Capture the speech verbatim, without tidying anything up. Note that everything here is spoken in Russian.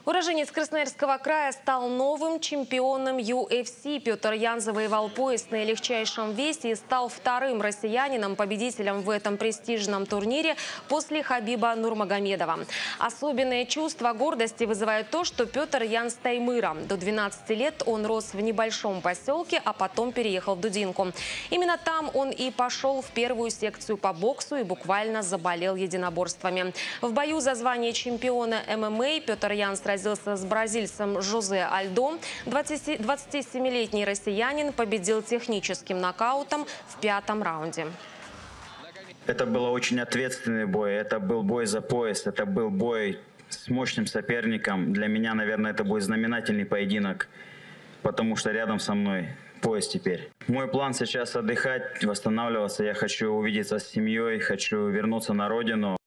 Уроженец Красноярского края стал новым чемпионом ю эф си. Петр Ян завоевал пояс на легчайшем весе и стал вторым россиянином-победителем в этом престижном турнире после Хабиба Нурмагомедова. Особенное чувство гордости вызывает то, что Петр Ян с Таймыра. До двенадцати лет он рос в небольшом поселке, а потом переехал в Дудинку. Именно там он и пошел в первую секцию по боксу и буквально заболел единоборствами. В бою за звание чемпиона эм эм а Петр Ян сразился с бразильцем Жозе Альдо. двадцатисемилетний россиянин победил техническим нокаутом в пятом раунде. Это был очень ответственный бой. Это был бой за пояс. Это был бой с мощным соперником. Для меня, наверное, это будет знаменательный поединок, потому что рядом со мной пояс теперь. Мой план сейчас отдыхать, восстанавливаться. Я хочу увидеться с семьей, хочу вернуться на родину.